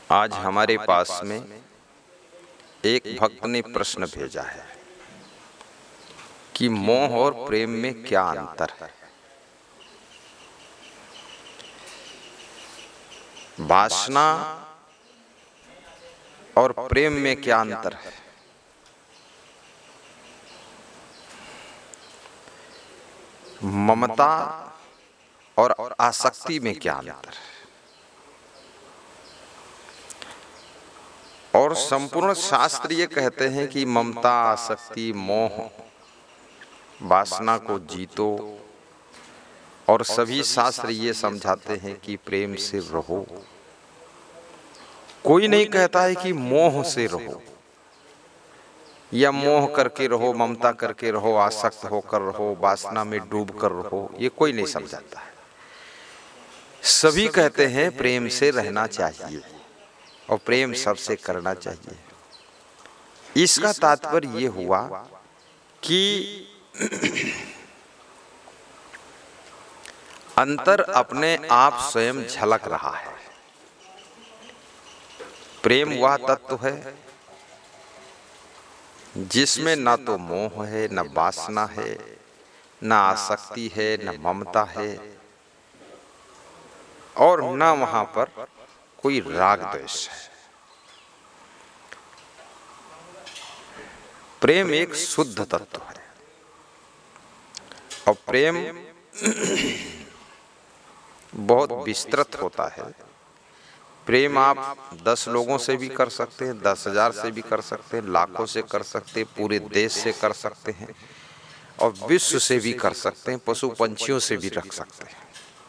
आज हमारे पास में एक भक्त ने प्रश्न भेजा है कि मोह और प्रेम में क्या अंतर है। वासना और प्रेम में क्या अंतर है। ममता और आसक्ति में क्या अंतर है। और संपूर्ण शास्त्र ये कहते हैं कि ममता, आसक्ति, मोह, वासना को जीतो, और सभी शास्त्र ये समझाते हैं कि प्रेम से रहो। कोई नहीं कहता है कि मोह से रहो या मोह करके रहो, ममता करके रहो, आसक्त होकर रहो, वासना में डूब कर रहो, ये कोई नहीं समझाता है। सभी कहते हैं प्रेम से रहना चाहिए और प्रेम सबसे करना चाहिए। इसका तात्पर्य ये हुआ कि अंतर अपने आप स्वयं झलक रहा है। प्रेम वह तत्व है जिसमें ना तो मोह है, न वासना है, न आसक्ति है, न ममता है, और न वहां पर कोई राग द्वेष है। प्रेम एक शुद्ध तत्व है और प्रेम बहुत विस्तृत होता है। प्रेम आप 10 लोगों से भी कर सकते हैं, 10,000 से भी कर सकते हैं, लाखों से कर सकते हैं, पूरे देश से कर सकते हैं और विश्व से भी कर सकते हैं, पशु पंछियों से भी रख सकते हैं।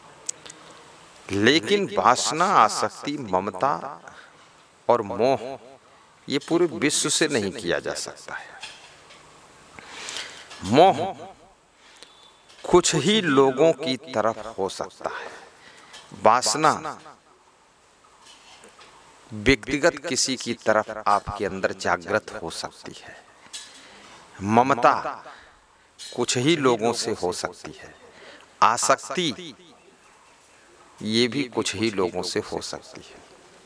लेकिन वासना, आसक्ति, ममता और मोह ये पूरे विश्व से नहीं किया जा सकता है। मोह कुछ ही लोगों की तरफ हो सकता है। वासना व्यक्तिगत किसी की तरफ आपके अंदर जागृत हो सकती है। ममता कुछ ही लोगों से हो सकती है। आसक्ति ये भी कुछ ही लोगों से हो सकती है।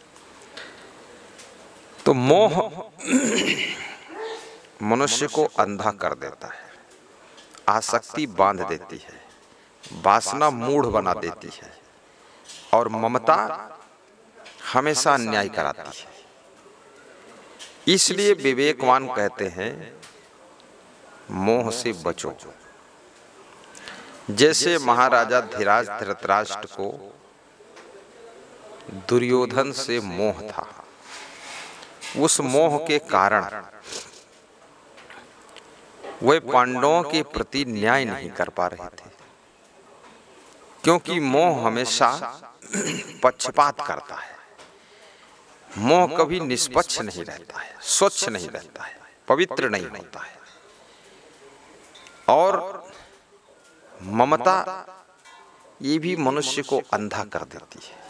तो मोह मनुष्य को अंधा कर देता है, आसक्ति बांध देती है, वासना मूढ़ बना देती है और ममता हमेशा अन्याय कराती है। इसलिए विवेकवान कहते हैं मोह से बचो। जैसे महाराजा धीराज धृतराष्ट्र को दुर्योधन से मोह था, उस मोह के कारण वे पांडवों के प्रति न्याय नहीं कर पा रहे थे, क्योंकि मोह हमेशा पक्षपात करता है। मोह कभी निष्पक्ष नहीं रहता है, स्वच्छ नहीं रहता है, पवित्र नहीं होता है। और ममता ये भी मनुष्य को अंधा कर देती है।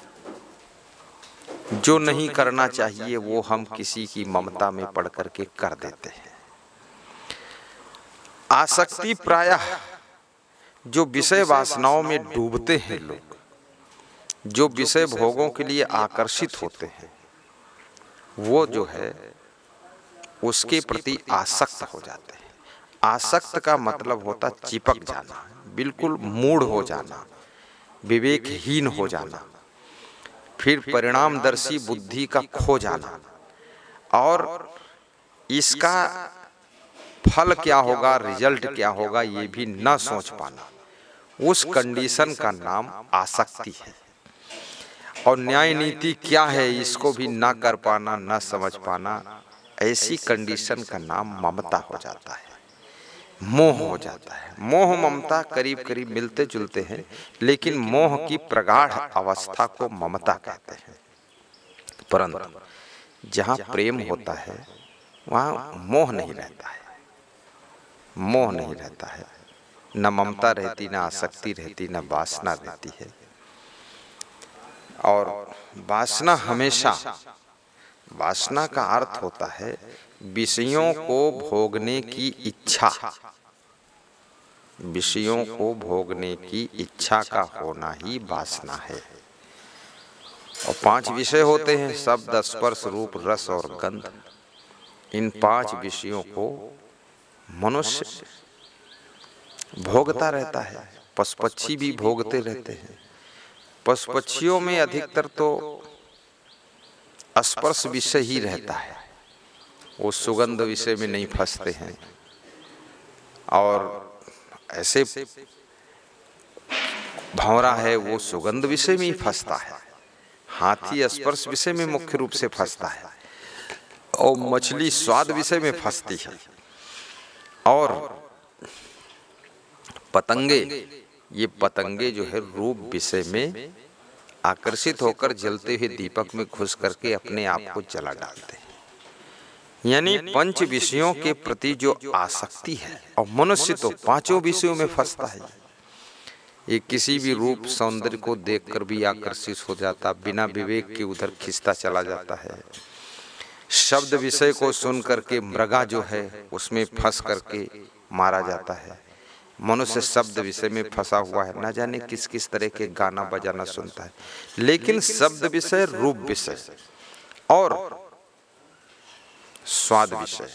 जो नहीं करना चाहिए वो हम किसी की ममता में पड़ करके कर देते हैं। आसक्ति प्रायः जो विषय वासनाओं में डूबते हैं लोग, जो विषय भोगों के लिए आकर्षित होते हैं, वो जो है उसके प्रति आसक्त हो जाते हैं। आसक्त का मतलब होता चिपक जाना, बिल्कुल मूढ़ हो जाना, विवेकहीन हो जाना, फिर परिणामदर्शी बुद्धि का खो जाना, और इसका फल क्या होगा, रिजल्ट क्या होगा, ये भी ना सोच पाना। उस कंडीशन का नाम आसक्ति है। और न्याय नीति क्या है इसको भी ना कर पाना, ना समझ पाना, ऐसी कंडीशन का नाम ममता हो जाता है, मोह हो जाता है। मोह ममता करीब करीब मिलते जुलते हैं, लेकिन मोह की प्रगाढ़ अवस्था को ममता कहते हैं। परंतु जहाँ प्रेम होता है वहाँ मोह नहीं रहता है, मोह नहीं रहता है, न ममता रहती, न आसक्ति रहती, न वासना रहती है। और वासना हमेशा, वासना का अर्थ होता है विषयों को भोगने की इच्छा, विषयों को भोगने की इच्छा का होना ही वासना है। और 5 विषय होते हैं, शब्द, स्पर्श, रूप, रस और गंध। इन 5 विषयों को मनुष्य भोगता रहता है, पशु पक्षी भी भोगते रहते हैं। पशु पक्षियों में अधिकतर तो स्पर्श विषय ही रहता है, वो सुगंध विषय में नहीं फंसते हैं। और ऐसे भंवरा है वो सुगंध विषय में ही फंसता है, हाथी स्पर्श विषय में मुख्य रूप से फंसता है, और मछली स्वाद विषय में फंसती है, और पतंगे, ये पतंगे जो है रूप विषय में आकर्षित होकर जलते हुए दीपक में घुस करके अपने आप को जला डालते हैं। यानी 5 विषयों के प्रति जो आसक्ति है, और मनुष्य तो 5 विषयों में फंसता है। ये किसी भी रूप सौंदर्य को देखकर भी आकर्षित हो जाता, बिना विवेक के उधर खिंचता चला जाता है। शब्द विषय को सुन करके मृगा जो है उसमें फंस करके मारा जाता है। मनुष्य शब्द विषय में फंसा हुआ है, ना जाने किस किस तरह के गाना बजाना सुनता है। लेकिन शब्द विषय, रूप विषय और स्वाद विषय,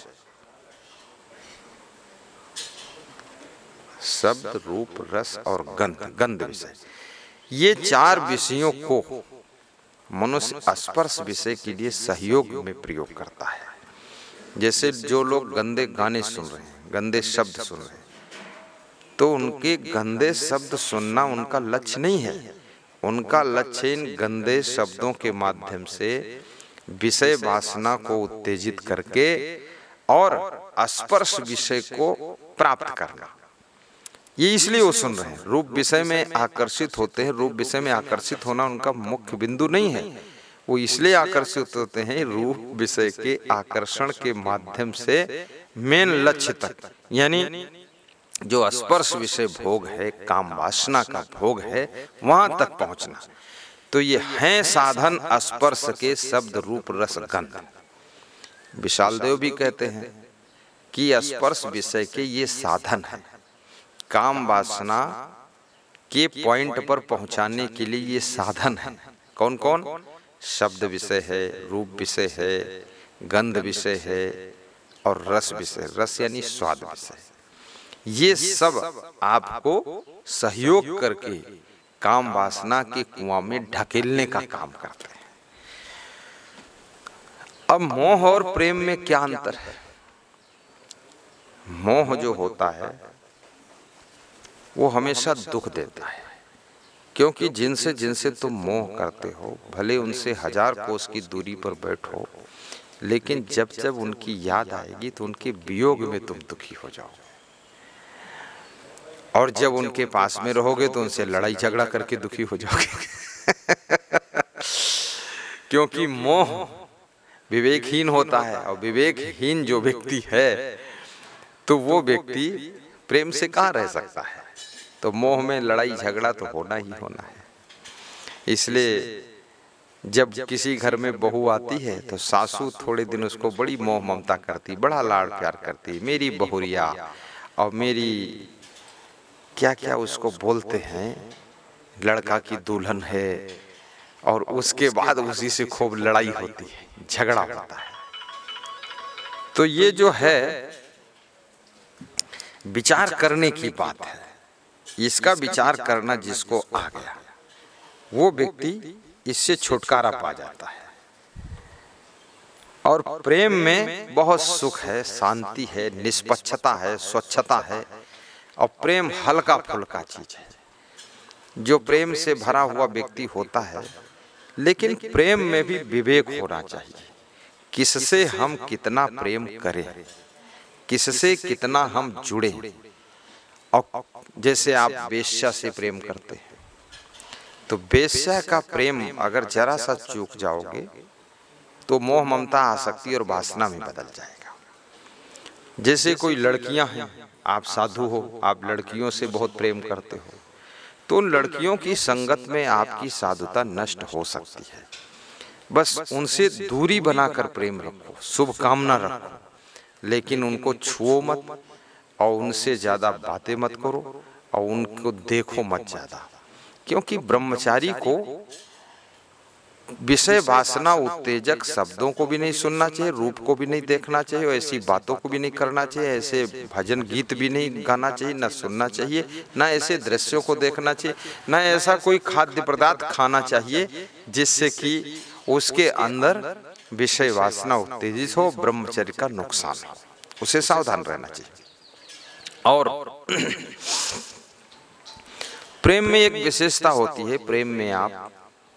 शब्द, रूप, रस और गंध विषय, ये 4 विषयों को मनुष्य स्पर्श विषय के लिए सहयोग में प्रयोग करता है। जैसे जो लोग गंदे गाने सुन रहे हैं, गंदे शब्द सुन रहे हैं, तो उनके गंदे शब्द सुनना उनका लक्ष्य नहीं है। उनका लक्ष्य इन गंदे शब्दों के माध्यम से विषय वासना को उत्तेजित करके और स्पर्श विषय को प्राप्त करना। ये इसलिए वो सुन रहे हैं, रूप विषय में आकर्षित होते हैं। रूप विषय में आकर्षित होना उनका मुख्य बिंदु नहीं है, वो इसलिए आकर्षित होते हैं रूप विषय के आकर्षण के माध्यम से मेन लक्ष्य तक, यानी जो स्पर्श विषय भोग है, काम वासना का भोग है, वहां तक पहुंचना। तो ये हैं साधन स्पर्श के, शब्द, रूप, रस, गंध। विशाल देव भी कहते हैं कि स्पर्श विषय के ये साधन है, काम वासना के पॉइंट पर पहुंचाने के लिए ये साधन है। कौन कौन? शब्द विषय है, रूप विषय है, गंध विषय है और रस विषय। रस यानी स्वाद विषय। ये सब आपको सहयोग करके काम वासना के कुआं में ढकेलने का काम करते हैं। अब मोह और प्रेम में क्या अंतर है? मोह जो होता है वो हमेशा दुख देता है, क्योंकि जिनसे जिनसे तुम मोह करते हो, भले उनसे 1000 कोस की दूरी पर बैठो, लेकिन जब जब उनकी याद आएगी तो उनके वियोग में तुम दुखी हो जाओगे, और जब उनके पास में रहोगे तो उनसे लड़ाई झगड़ा करके दुखी हो जाओगे। क्योंकि मोह विवेकहीन होता है, और विवेकहीन जो व्यक्ति है तो वो व्यक्ति प्रेम से कहाँ रह सकता है। तो मोह में लड़ाई झगड़ा तो होना ही होना है। इसलिए जब किसी घर में बहू आती है तो सासू थोड़े दिन उसको बड़ी मोह ममता करती, बड़ा लाड़ प्यार करती, मेरी बहुरिया, और मेरी क्या क्या उसको बोलते हैं, लड़का की दुल्हन है, और उसके बाद उसी से खूब लड़ाई होती है, झगड़ा होता है। तो ये जो है विचार करने की बात है। इसका विचार करना जिसको आ गया वो व्यक्ति इससे छुटकारा पा जाता है। और प्रेम में बहुत सुख है, शांति है, निष्पक्षता है, स्वच्छता है, और प्रेम हल्का फुल्का चीज है। जो प्रेम से भरा हुआ व्यक्ति होता है, लेकिन प्रेम में भी विवेक होना चाहिए। किससे हम कितना प्रेम करें, किससे कितना हम जुड़े। और जैसे आप वेश्या से प्रेम करते हैं, तो वेश्या का प्रेम अगर जरा सा चूक जाओगे तो मोह ममता, आसक्ति और वासना में बदल जाएगा। जैसे कोई लड़कियां हैं, आप साधु हो, आप लड़कियों से बहुत प्रेम करते हो, तो उन लड़कियों की संगत में आपकी साधुता नष्ट हो सकती है। बस उनसे दूरी बनाकर प्रेम रखो, शुभ कामना रखो, लेकिन उनको छुओ मत, और उनसे ज्यादा बातें मत करो, और उनको देखो मत ज्यादा। क्योंकि ब्रह्मचारी को विषय वासना उत्तेजक शब्दों को भी नहीं सुनना चाहिए, रूप को भी नहीं देखना चाहिए, ऐसी बातों को भी नहीं करना चाहिए, ऐसे भजन गीत भी नहीं गाना चाहिए, न सुनना चाहिए, न ऐसे दृश्यों को देखना चाहिए, न ऐसा कोई खाद्य पदार्थ खाना चाहिए जिससे कि उसके अंदर विषय वासना उत्तेजित हो, ब्रह्मचर्य का नुकसान हो। उसे सावधान रहना चाहिए। और प्रेम में एक विशेषता होती है, प्रेम में आप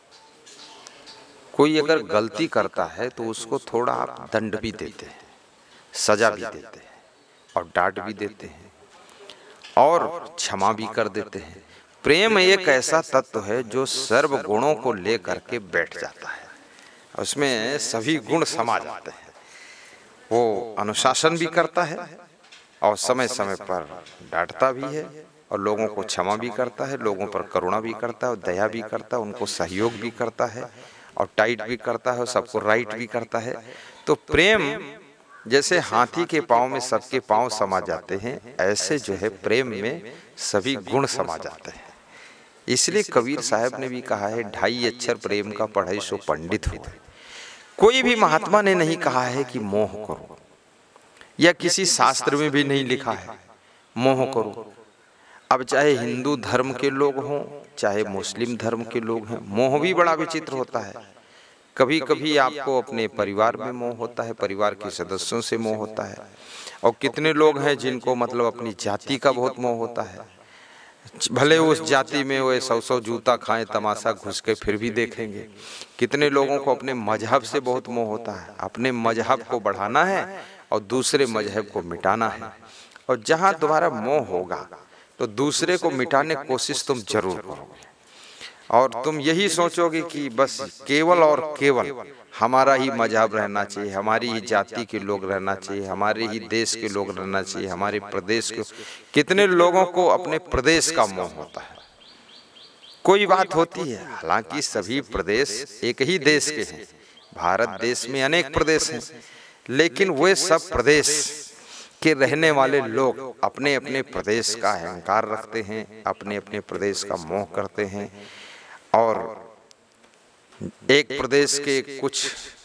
कोई अगर गलती करता है तो उसको थोड़ा आप दंड भी देते हैं, सजा भी देते हैं, और डांट भी देते हैं, और क्षमा भी कर देते हैं। प्रेम एक ऐसा तत्व है जो सर्व गुणों को लेकर के बैठ जाता है, उसमें सभी गुण समा जाते हैं। वो अनुशासन भी करता है और समय समय पर डांटता भी है, और लोगों को क्षमा भी करता है, लोगों पर करुणा भी करता है, और दया भी करता है, उनको सहयोग भी करता है, और टाइट भी करता है, और सबको राइट भी करता है। तो प्रेम जैसे हाथी के पांव में सबके पांव समा जाते हैं, ऐसे जो है प्रेम में सभी गुण समा जाते हैं। इसलिए कबीर साहब ने भी कहा है, 2.5 अक्षर प्रेम का पढ़े सो पंडित हुए। कोई भी महात्मा ने नहीं कहा है कि मोह करो, या किसी शास्त्र में भी नहीं लिखा है मोह करो। अब चाहे हिंदू धर्म के लोग हों, चाहे मुस्लिम धर्म के लोग हैं, मोह भी बड़ा विचित्र होता है। कभी कभी आपको अपने परिवार में मोह होता है, परिवार के सदस्यों से मोह होता है, और कितने लोग हैं जिनको मतलब अपनी जाति का बहुत मोह होता है। भले उस जाति में वो 100 जूता खाएं, तमाशा घुस के फिर भी देखेंगे। कितने लोगों को अपने मजहब से बहुत मोह होता है, अपने मजहब को बढ़ाना है और दूसरे मजहब को मिटाना है। और जहां तुम्हारा मोह होगा तो दूसरे को मिटाने की कोशिश तुम जरूर करोगे, और तुम यही सोचोगे कि बस केवल और केवल हमारा ही मजहब रहना चाहिए, हमारी ही जाति के लोग रहना चाहिए, हमारे ही देश के लोग रहना चाहिए, हमारे प्रदेश के। कितने लोगों को अपने प्रदेश का मोह होता है। कोई बात होती है, हालांकि सभी प्रदेश एक ही देश के हैं, भारत देश में अनेक प्रदेश हैं, लेकिन वे सब प्रदेश के रहने वाले लोग अपने अपने प्रदेश का अहंकार रखते हैं, अपने अपने प्रदेश का मोह करते हैं, और एक प्रदेश के कुछ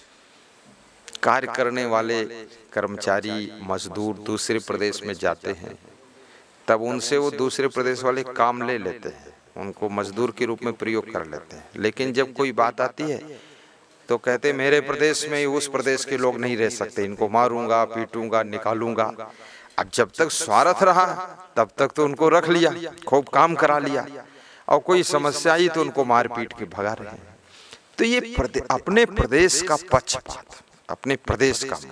कार्य करने वाले कर्मचारी मजदूर दूसरे प्रदेश में जाते हैं, तब उनसे वो दूसरे प्रदेश वाले काम ले लेते हैं, उनको मजदूर के रूप में प्रयोग कर लेते हैं। लेकिन जब कोई बात आती है तो कहते मेरे प्रदेश में उस प्रदेश के लोग नहीं रह सकते, इनको मारूंगा, पीटूंगा, निकालूंगा। अब जब तक स्वार्थ रहा तब तक तो उनको रख लिया, खूब काम करा लिया, और कोई समस्या आई तो उनको मार पीट के भगा रहे हैं। तो ये अपने प्रदेश का पक्षपात, अपने प्रदेश का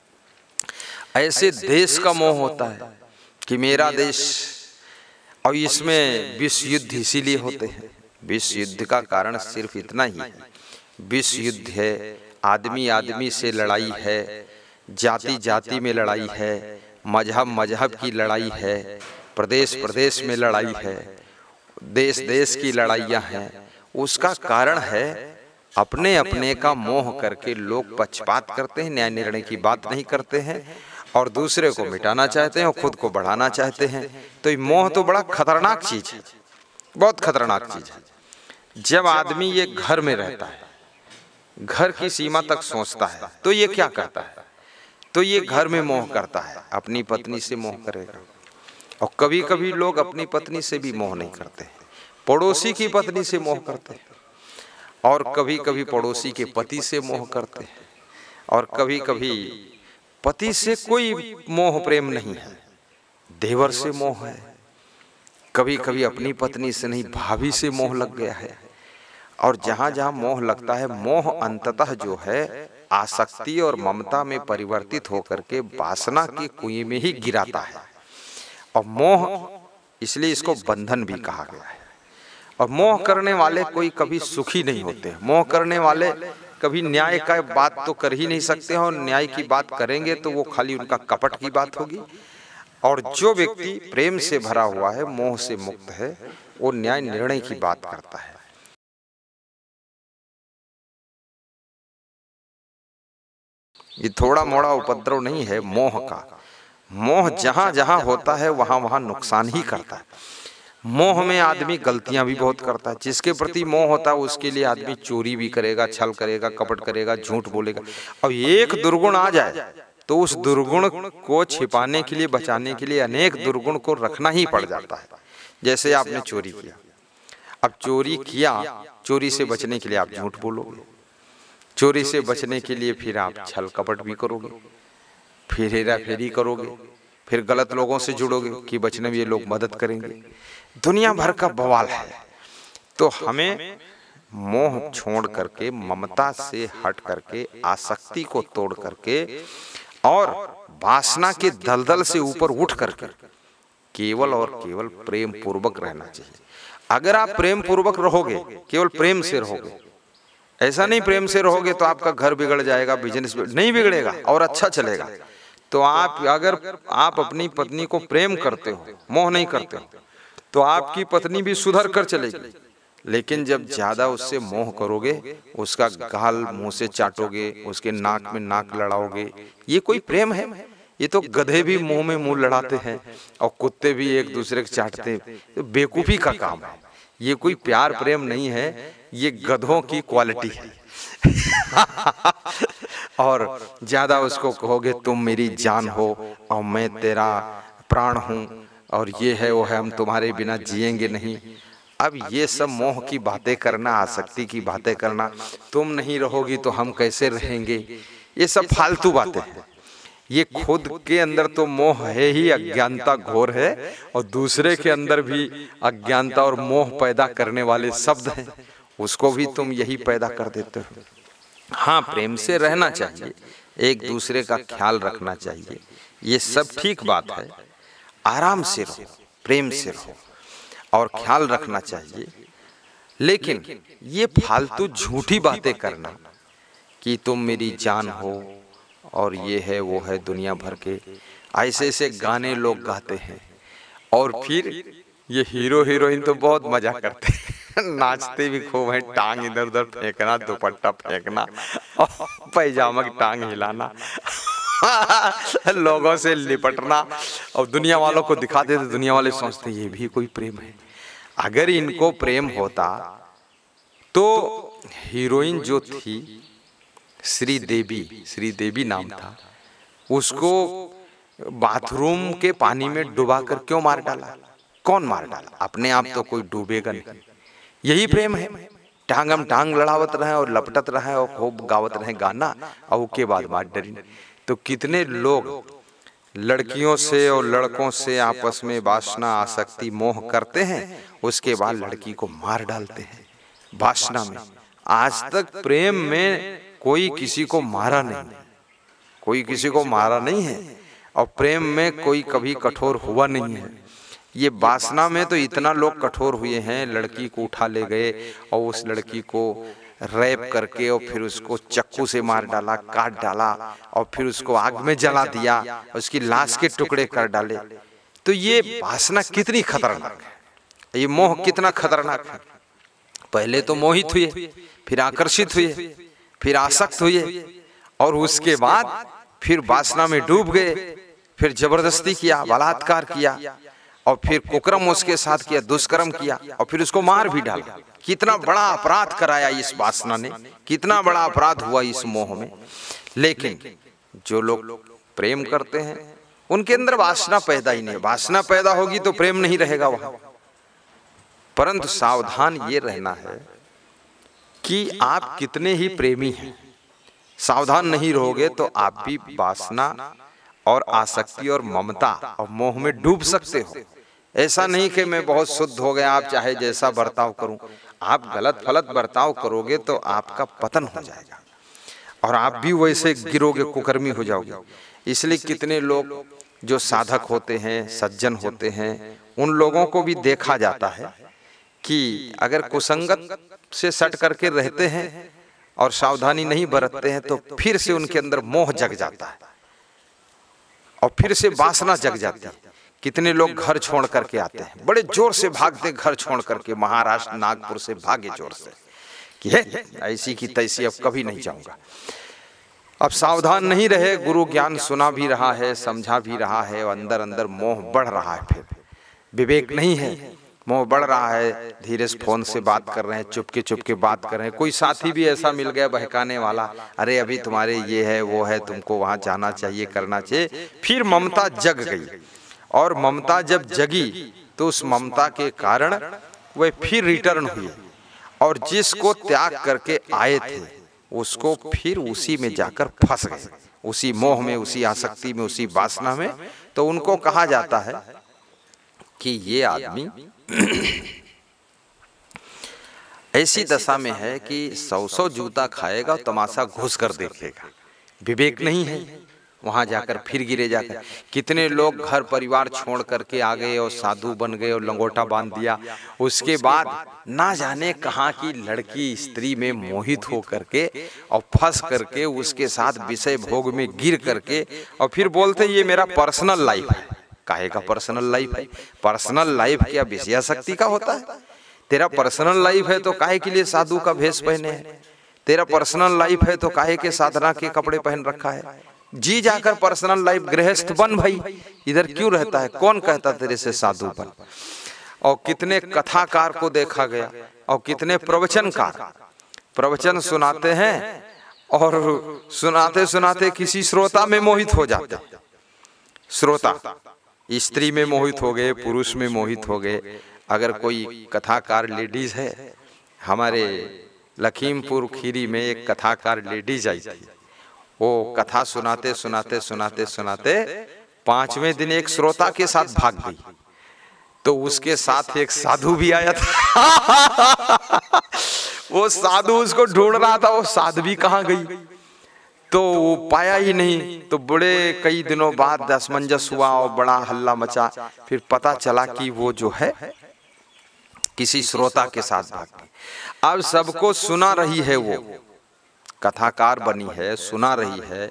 मोह। ऐसे देश का मोह होता है कि मेरा देश, और इसमें विश्व युद्ध इसीलिए होते हैं। विश्व युद्ध का कारण सिर्फ इतना ही है, विश्व युद्ध है, आदमी आदमी से लड़ाई है, जाति जाति में लड़ाई है, मजहब मजहब की लड़ाई है, प्रदेश प्रदेश में लड़ाई है, देश देश की लड़ाइयाँ हैं। उसका कारण है अपने अपने का मोह करके लोग पक्षपात करते हैं, न्याय निर्णय की बात नहीं करते हैं, और दूसरे को मिटाना चाहते हैं और खुद को बढ़ाना चाहते हैं। तो ये मोह तो बड़ा खतरनाक चीज है, बहुत खतरनाक चीज है। जब आदमी ये घर में रहता है, घर की सीमा तक सोचता है, तो ये क्या करता है, तो ये घर में मोह करता है, अपनी पत्नी से मोह करेगा। और कभी कभी लोग अपनी पत्नी से भी मोह नहीं करते, पड़ोसी की पत्नी से मोह करते हैं, और कभी कभी पड़ोसी के पति से मोह करते हैं, और कभी कभी पति से कोई मोह प्रेम नहीं है, देवर से मोह है, कभी कभी अपनी पत्नी से नहीं भाभी से मोह लग गया है। और जहां जहां मोह लगता है, मोह अंततः जो है आसक्ति और ममता में परिवर्तित होकर के वासना के कुएं में ही गिराता है। और मोह, इसलिए इसको बंधन भी कहा गया है। और मोह करने वाले कोई कभी सुखी नहीं होते। मोह करने वाले कभी न्याय का बात तो कर ही नहीं सकते हैं, और न्याय की बात करेंगे तो वो खाली उनका कपट की बात होगी। और जो व्यक्ति प्रेम से भरा हुआ है, मोह से मुक्त है, वो न्याय निर्णय की बात करता है। ये थोड़ा मोड़ा उपद्रव नहीं है मोह का। मोह जहां जहां होता है वहां वहां नुकसान ही करता है। मोह में आदमी गलतियां भी बहुत करता है। जिसके प्रति मोह होता है उसके लिए आदमी चोरी भी करेगा, छल करेगा, कपट करेगा, झूठ बोलेगा। अब एक दुर्गुण आ जाए तो उस दुर्गुण को छिपाने के लिए, बचाने के लिए अनेक दुर्गुण को रखना ही पड़ जाता है। जैसे आपने चोरी किया, अब चोरी किया, चोरी से बचने के लिए आप झूठ बोलोगे, चोरी से बचने के लिए फिर आप छल कपट भी करोगे, फिर हेरा फेरी करोगे, फिर गलत लोगों से जुड़ोगे कि बचने में ये लोग मदद करेंगे। दुनिया भर का बवाल है। तो हमें मोह छोड़ करके, ममता से हट करके, आसक्ति को तोड़ करके और वासना के दलदल से ऊपर उठ करके केवल और केवल प्रेम पूर्वक रहना चाहिए। अगर आप प्रेम पूर्वक रहोगे, केवल प्रेम से रहोगे, ऐसा नहीं प्रेम से रहोगे तो आपका घर बिगड़ जाएगा, बिजनेस नहीं बिगड़ेगा और अच्छा चलेगा। तो अगर आप अपनी पत्नी को प्रेम करते हो, मोह नहीं करते हो, तो आपकी पत्नी भी सुधर कर चलेगी। लेकिन जब ज्यादा उससे मोह करोगे, उसका गाल मुंह से चाटोगे, उसके नाक में नाक लड़ाओगे, ये कोई प्रेम है? ये तो गधे भी मुंह में मुंह लड़ाते हैं और कुत्ते भी एक दूसरे को चाटते हैं। तो बेवकूफी का काम है, ये कोई प्यार प्रेम नहीं है, ये गधों की क्वालिटी है। और ज्यादा उसको कहोगे तुम मेरी जान हो और मैं तेरा प्राण हूं और ये है वो है, हम तुम्हारे बिना जिएंगे नहीं। अब ये सब मोह की बातें करना, आसक्ति की बातें करना, तुम नहीं रहोगी तो हम कैसे रहेंगे, ये सब फालतू बातें हैं। ये खुद के अंदर तो मोह है ही, अज्ञानता घोर है, और दूसरे के अंदर भी अज्ञानता और मोह पैदा करने वाले शब्द हैं, उसको भी तुम यही पैदा कर देते हो। हाँ, प्रेम से रहना चाहिए, एक दूसरे का ख्याल रखना चाहिए, ये सब ठीक बात है। आराम से रहो, प्रेम से रहो और ख्याल रखना चाहिए। लेकिन ये फालतू झूठी बातें करना कि तुम मेरी जान हो और ये है वो है, दुनिया भर के ऐसे ऐसे गाने लोग गाते हैं, और फिर ये हीरो हीरोइन तो बहुत मजा करते हैं, नाचते भी खूब है, टांग इधर उधर फेंकना, दुपट्टा फेंकना और पैजामा की टांग हिलाना, लोगों से लिपटना, और दुनिया वालों को दिखाते तो दुनिया वाले सोचते ये भी कोई प्रेम है। अगर इनको प्रेम होता तो हीरोइन जो थी श्रीदेवी नाम था, उसको बाथरूम के पानी में डुबा कर क्यों मार डाला? कौन मार डाला? अपने आप तो कोई डूबेगा नहीं। यही प्रेम है। टांगम टांग लड़ावत रहे और लपटत रहे और खूब गावत रहे गाना, और उसके बाद मार डरी। तो कितने लोग लड़कियों से और लड़कों से आपस में वासना, आसक्ति, मोह करते हैं, उसके बाद लड़की को मार डालते हैं वासना में। आज तक प्रेम में कोई किसी को मारा नहीं, कोई किसी को मारा नहीं है, और प्रेम में कोई कभी कठोर हुआ नहीं है। ये वासना में तो इतना लोग कठोर हुए हैं, लड़की को उठा ले गए और उस लड़की को रैप करके और फिर उसको चाकू से मार डाला, काट डाला, और फिर उसको आग में जला दिया, उसकी लाश के टुकड़े कर डाले। तो ये वासना कितनी खतरनाक है, ये मोह कितना खतरनाक है। पहले तो मोहित हुए, फिर आकर्षित हुए, फिर आसक्त हुए, और उसके बाद फिर वासना में डूब गए, फिर जबरदस्ती किया, बलात्कार किया, और फिर कुकर्म उसके साथ किया, दुष्कर्म किया, और फिर उसको मार भी डाला। कितना बड़ा अपराध कराया इस वासना ने, कितना बड़ा अपराध हुआ इस मोह में। लेकिन जो लोग प्रेम करते हैं उनके अंदर वासना पैदा ही नहीं। वासना पैदा होगी तो प्रेम नहीं रहेगा वहां। परंतु सावधान ये रहना है कि आप कितने ही प्रेमी हैं, सावधान नहीं रहोगे तो आप भी वासना और आसक्ति और ममता और मोह में डूब सकते हो। ऐसा नहीं कि मैं बहुत शुद्ध हो गया, आप चाहे जैसा बर्ताव करूं। आप गलत फलत बर्ताव करोगे तो आपका पतन हो जाएगा और आप भी वैसे गिरोगे, कुकर्मी हो जाओगे। इसलिए कितने लोग जो साधक होते हैं, सज्जन होते हैं, उन लोगों को भी देखा जाता है कि अगर कुसंगत से सट करके रहते हैं और सावधानी नहीं बरतते हैं तो फिर से उनके अंदर मोह जग जाता है और फिर से वासना जग जाती है। कितने लोग घर छोड़ करके आते हैं, बड़े जोर से भागते घर छोड़ करके, महाराष्ट्र नागपुर से भागे जोर से कि है ऐसी की तैसी, अब कभी नहीं जाऊंगा। अब सावधान नहीं रहे, गुरु ज्ञान सुना भी रहा है, समझा भी रहा है, और अंदर अंदर मोह बढ़ रहा है, फिर विवेक नहीं है, मोह बढ़ रहा है, धीरे से फोन से बात कर रहे हैं, चुपके बात कर रहे हैं। कोई साथी भी ऐसा मिल गया बहकाने वाला, अरे अभी तुम्हारे ये है वो है, तुमको वहां जाना चाहिए, करना चाहिए। फिर ममता जग गई, और ममता जब जगी तो उस ममता के कारण वह फिर रिटर्न हुई, और जिसको त्याग करके आए थे उसको फिर उसी में जाकर फंस गए, उसी मोह में, उसी आसक्ति में, उसी वासना में। तो उनको कहा जाता है कि ये आदमी ऐसी दशा में है कि 100 जूता खाएगा, तमाशा घुस कर देखेगा, विवेक नहीं है, वहां जाकर फिर गिरे जाकर। कितने लोग घर परिवार छोड़ करके आ गए और साधु बन गए और लंगोटा बांध दिया, उसके बाद ना जाने कहाँ की लड़की स्त्री में मोहित हो करके और फंस करके उसके साथ विषय भोग में गिर करके, और फिर बोलते ये मेरा पर्सनल लाइफ है। काहे का पर्सनल लाइफ है? पर्सनल लाइफ क्या विषयासक्ति का होता है? तेरा पर्सनल लाइफ है तो काहे के लिए साधु का भेष पहने है? तेरा पर्सनल लाइफ है तो काहे के साधना के कपड़े पहन रखा है? जी जाकर पर्सनल लाइफ गृहस्थ बन भाई, इधर क्यों रहता है? कौन कहता तेरे से साधु बन? और कितने कथाकार को देखा गया, और कितने प्रवचनकार प्रवचन सुनाते हैं, और सुनाते सुनाते किसी श्रोता में मोहित हो जाते। श्रोता स्त्री में मोहित हो गए, पुरुष में मोहित हो गए। अगर कोई कथाकार लेडीज है, हमारे लखीमपुर खीरी में एक कथाकार लेडीज आई थी, वो कथा सुनाते सुनाते सुनाते सुनाते 5वें दिन एक श्रोता के साथ भाग गई, तो उसके साथ एक साधु भी आया था। वो साधु उसको ढूंढ रहा था, वो साध्वी कहाँ गई तो वो पाया ही नहीं। तो बड़े कई दिनों बाद असमंजस हुआ और बड़ा हल्ला मचा। फिर पता चला कि वो जो है किसी श्रोता के साथ भाग गई। अब सबको सुना रही है, वो कथाकार बनी है, सुना रही है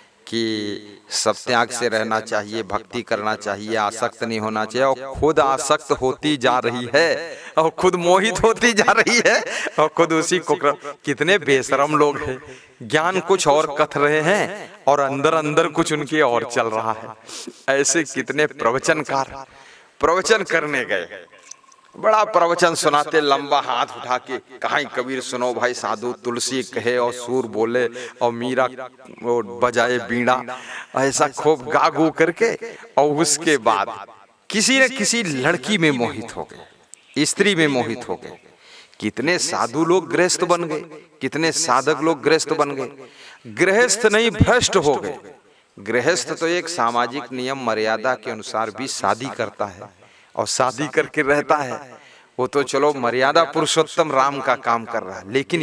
कि सब त्याग से रहना चाहिए, भक्ति करना चाहिए, आसक्त नहीं होना चाहिए, और खुद आसक्त होती जा रही है, और खुद मोहित होती जा रही है, और खुद उसी को। कितने बेशरम लोग हैं, ज्ञान कुछ और कथ रहे हैं और अंदर अंदर कुछ उनके और चल रहा है। ऐसे कितने प्रवचनकार प्रवचन करने गए, बड़ा प्रवचन सुनाते, लंबा हाथ उठा के कहाँ कबीर सुनो भाई, साधु तुलसी कहे और सूर बोले और मीरा बजाए बीड़ा, ऐसा खूब गा गू करके। और उसके बाद किसी न किसी लड़की में मोहित हो गए, स्त्री में मोहित हो गए। कितने साधु लोग गृहस्थ बन गए, कितने साधक लोग गृहस्थ बन गए। गृहस्थ नहीं, भ्रष्ट हो गए। गृहस्थ तो एक सामाजिक नियम मर्यादा के अनुसार भी शादी करता है और शादी करके रहता है, वो तो चलो मर्यादा पुरुषोत्तम राम का काम कर रहा है। लेकिन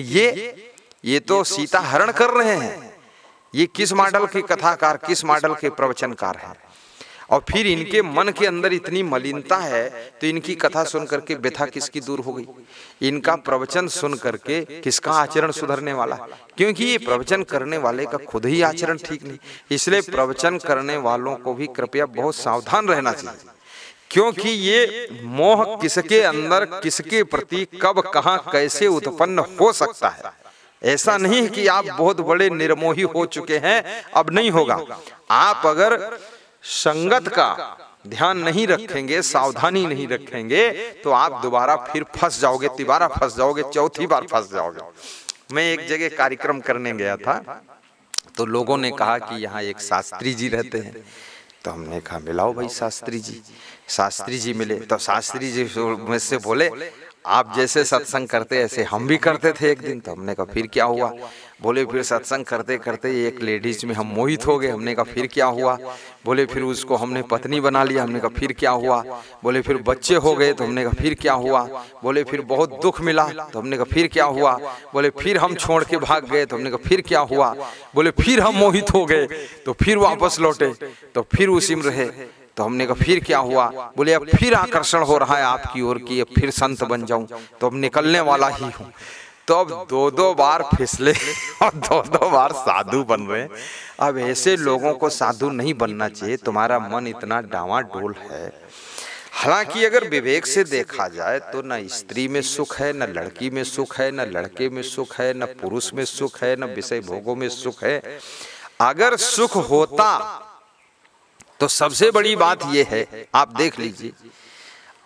ये तो सीता हरण कर रहे हैं। ये किस मॉडल के कथाकार, किस मॉडल के प्रवचनकार हैं? और फिर इनके मन के अंदर इतनी मलिनता है, तो इनकी कथा सुन करके व्यथा किसकी दूर हो गई? इनका प्रवचन सुन करके किसका आचरण सुधरने वाला? क्योंकि ये प्रवचन करने वाले का खुद ही आचरण ठीक नहीं। इसलिए प्रवचन करने वालों को भी कृपया बहुत सावधान रहना चाहिए, क्योंकि ये मोह किसके अंदर, किसके प्रति, कब, कहां, कैसे उत्पन्न हो सकता है। ऐसा नहीं है कि आप बहुत बड़े निर्मोही हो चुके हैं, अब नहीं होगा। आप अगर संगत का ध्यान नहीं रखेंगे, सावधानी नहीं रखेंगे, तो आप दोबारा फिर फंस जाओगे, तिबारा फंस जाओगे, चौथी बार फंस जाओगे। मैं एक जगह कार्यक्रम करने गया था, तो लोगों ने कहा कि यहाँ एक शास्त्री जी रहते हैं। तो हमने कहा मिलाओ भाई शास्त्री जी। शास्त्री जी मिले तो शास्त्री जी मुझसे बोले, आप जैसे सत्संग करते ऐसे हम भी करते थे एक दिन। तो हमने कहा फिर क्या हुआ? बोले फिर सत्संग करते करते एक लेडीज में हम मोहित हो गए। हमने कहा फिर क्या हुआ? बोले फिर उसको हमने पत्नी बना लिया। हमने कहा फिर क्या हुआ? बोले फिर बच्चे हो गए। तो हमने कहा फिर क्या हुआ? बोले फिर बहुत दुख मिला। तो हमने कहा फिर क्या हुआ? बोले फिर हम छोड़ के भाग गए। तो हमने कहा फिर क्या हुआ? बोले फिर हम मोहित हो गए, तो फिर वापस लौटे, तो फिर उसी में रहे। तो हमने कहा फिर क्या हुआ? बोले अब फिर आकर्षण हो रहा है आपकी ओर की, अब फिर संत बन जाऊं, तो अब निकलने वाला ही हूं। तो अब 2-2 बार फिसले और 2-2 बार साधु बन रहे हैं। अब ऐसे लोगों को साधु नहीं बनना चाहिए। तुम्हारा मन इतना डावाडोल है। हालांकि अगर विवेक से देखा जाए तो न स्त्री में सुख है, न लड़की में सुख है, न लड़के में सुख है, न पुरुष में सुख है, न विषय भोगों में सुख है। अगर सुख होता तो सबसे बड़ी बात यह है, आप देख लीजिए,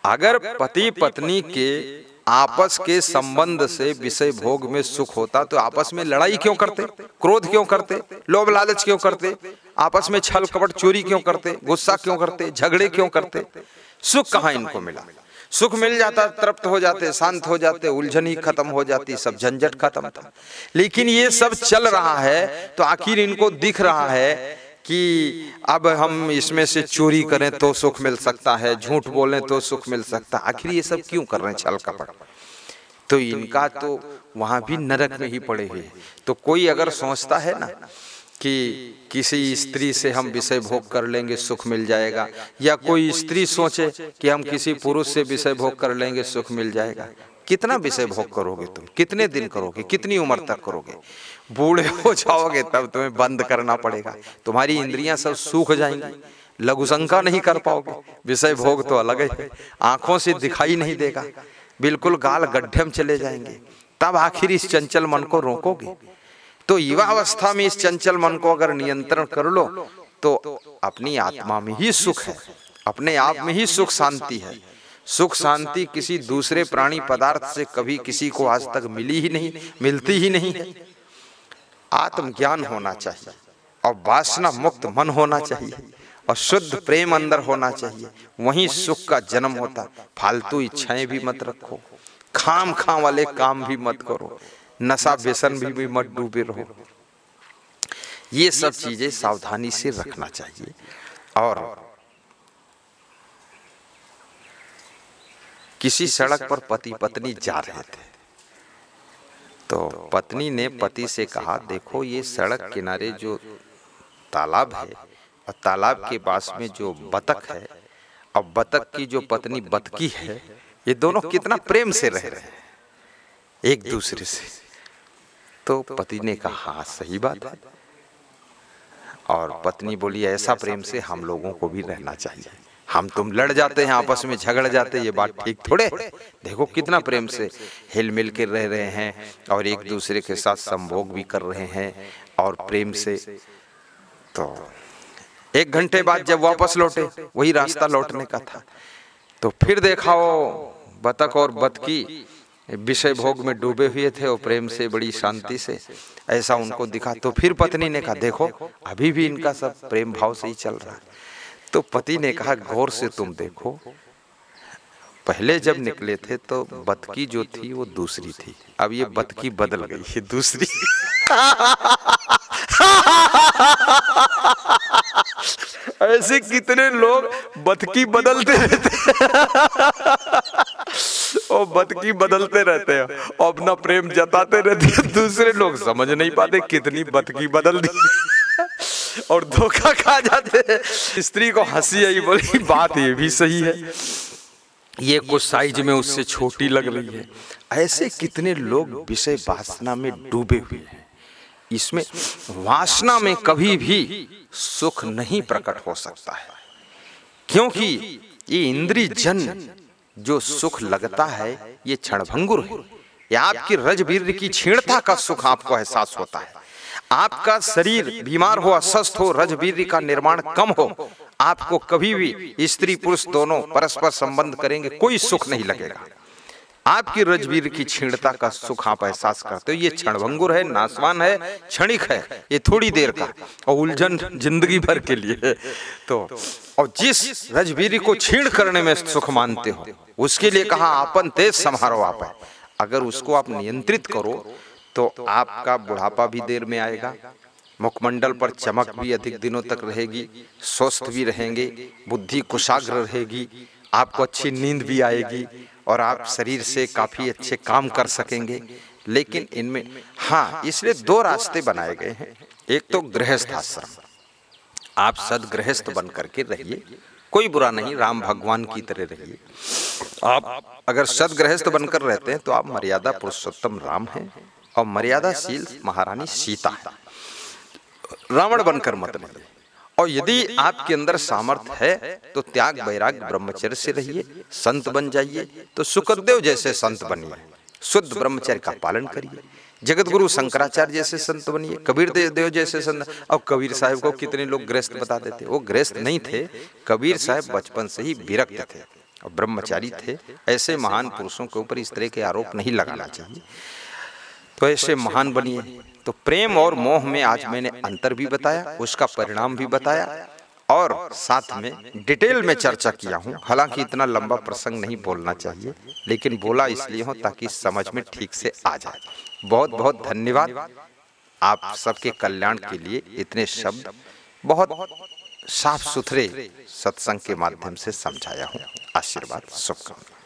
अगर पति पत्नी के आपस के संबंध से विषय भोग में सुख होता तो आपस में लड़ाई क्यों करते, क्रोध क्यों करते, लोभ लालच क्यों करते, आपस में छल कपट चोरी क्यों करते, गुस्सा क्यों करते, झगड़े क्यों करते? सुख कहाँ इनको मिला? सुख मिल जाता, तृप्त हो जाते, शांत हो जाते, उलझन ही खत्म हो जाती, सब झंझट खत्म था। लेकिन ये सब चल रहा है तो आखिर इनको दिख रहा है कि अब हम इसमें से चोरी करें तो सुख मिल सकता है, झूठ बोलें तो सुख मिल सकता है। आखिर ये सब क्यों कर रहे हैं, छल कपट? तो इनका तो वहां भी नरक में ही पड़े हुए। तो कोई अगर सोचता है ना कि किसी स्त्री से हम विषय भोग कर लेंगे सुख मिल जाएगा, या कोई स्त्री सोचे कि हम किसी पुरुष से विषय भोग कर लेंगे सुख मिल जाएगा, कितना विषय भोग करोगे तुम? कितने दिन करोगे? कितनी उम्र तक करोगे? बूढ़े हो जाओगे तब तुम्हें बंद करना पड़ेगा, तुम्हारी इंद्रियां सब सूख जाएंगी, लघुशंका नहीं कर पाओगे। विषय भोग तो अलग है, आंखों से दिखाई नहीं देगा, बिल्कुल गाल गड्ढे में चले जाएंगे। तब आखिर इस चंचल मन को रोकोगे? तो युवा अवस्था में इस चंचल मन को अगर नियंत्रण कर लो तो अपनी आत्मा में ही सुख है, अपने आप में ही सुख शांति है। सुख शांति किसी दूसरे प्राणी पदार्थ से कभी किसी को आज तक मिली ही नहीं, मिलती ही नहीं है। आत्मज्ञान होना चाहिए और वासना मुक्त मन होना चाहिए और शुद्ध प्रेम अंदर होना चाहिए, वहीं सुख का जन्म होता। फालतू इच्छाएं भी मत रखो, खाम खां वाले काम भी मत करो, नशा व्यसन भी मत डूबे रहो। ये सब चीजें सावधानी से रखना चाहिए। और किसी सड़क पर पति पत्नी जा रहे थे तो पत्नी ने पति से कहा, देखो ये सड़क किनारे जो तालाब है और तालाब के पास में जो बतख है और बतख की जो पत्नी बतकी है, ये दोनों कितना प्रेम से रह रहे हैं एक दूसरे से। तो पति ने कहा, हाँ सही बात है। और पत्नी बोली, ऐसा प्रेम से हम लोगों को भी रहना चाहिए। हम तुम लड़ जाते हैं, आपस में झगड़ जाते हैं, ये बात ठीक थोड़े। देखो कितना प्रेम से हिल मिल के रह रहे हैं और एक दूसरे के साथ संभोग भी कर रहे हैं और प्रेम से। तो 1 घंटे बाद जब वापस लौटे, वही रास्ता लौटने का था, तो फिर देखा वो बतख और बतकी विषय भोग में डूबे हुए थे और प्रेम से बड़ी शांति से ऐसा उनको दिखा। तो फिर पत्नी ने कहा, देखो अभी भी इनका सब प्रेम भाव से ही चल रहा है। तो पति ने कहा, गौर से तुम देखो, पहले जब निकले थे तो बतकी जो थी वो दूसरी थी, अब ये बतकी बदल गई है दूसरी। ऐसे कितने लोग बतकी बदलते रहते और बतकी बदलते रहते हैं और अपना प्रेम जताते रहते हैं। दूसरे लोग समझ नहीं पाते कितनी बतकी बदल दी और धोखा खा जाते हैं। स्त्री को हंसी आई, बोली बात ये भी सही है, ये कुछ साइज में उससे छोटी लग रही है। ऐसे कितने लोग विषय वासना में डूबे हुए हैं। इसमें वासना में कभी भी सुख नहीं प्रकट हो सकता है, क्योंकि ये इंद्रिय जन जो सुख लगता है ये क्षणभंगुर है। ये आपकी रजवीर्य की क्षीणता का सुख आपको एहसास होता है। आपका शरीर बीमार हो, अस्वस्थ हो, रजवीर्य का निर्माण कम हो, आपको कभी भी स्त्री पुरुष दोनों परस्पर संबंध करेंगे, कोई सुख नहीं लगेगा। आपकी रजवीर की क्षीणता का सुख आप एहसास करते हो। ये क्षणभंगुर है, नासवान है, क्षणिक है, ये थोड़ी देर का और उलझन जिंदगी भर के लिए है। तो और जिस रजवीर को क्षीण करने में सुख मानते हो उसके लिए कहा, आपन तेज समारो आप है। अगर उसको आप नियंत्रित करो तो आपका बुढ़ापा भी देर में आएगा, मुखमंडल पर चमक भी अधिक दिनों तक रहेगी, स्वस्थ भी रहेंगे, बुद्धि कुशाग्र रहेगी, आपको अच्छी नींद भी आएगी और आप शरीर से काफी अच्छे काम कर सकेंगे। लेकिन इनमें हाँ, इसलिए 2 रास्ते बनाए गए हैं। एक तो गृहस्थ आश्रम, आप सदगृहस्थ बन करके रहिए, कोई बुरा नहीं, राम भगवान की तरह रहिए। आप अगर सदगृहस्थ बनकर रहते हैं तो आप मर्यादा पुरुषोत्तम राम हैं और मर्यादाशील महारानी सीता है। रावण बनकर मत रहिए। और यदि आपके अंदर सामर्थ्य है तो त्याग वैराग्य ब्रह्मचर्य से रहिए, संत बन जाइए। तो सुखदेव जैसे संत बनिए, शुद्ध ब्रह्मचर्य का पालन करिए, जगत गुरु शंकराचार्य जैसे संत बनिए, कबीर देव जैसे संत। अब कबीर साहब को कितने लोग गृहस्थ बता देते, वो गृहस्थ नहीं थे, कबीर साहब बचपन से ही विरक्त थे, और ब्रह्मचारी थे। ऐसे महान पुरुषों के ऊपर इस तरह के आरोप नहीं लगाना चाहिए। तो ऐसे महान बनिए। तो प्रेम और मोह में आज मैंने अंतर भी बताया, उसका परिणाम भी बताया और साथ में डिटेल में चर्चा किया हूँ। हालांकि इतना लंबा प्रसंग नहीं बोलना चाहिए, लेकिन बोला इसलिए हो ताकि समझ में ठीक से आ जाए। बहुत बहुत धन्यवाद। आप सबके कल्याण के लिए इतने शब्द बहुत साफ सुथरे सत्संग के माध्यम से समझाया हूँ। आशीर्वाद, शुभकामनाएं।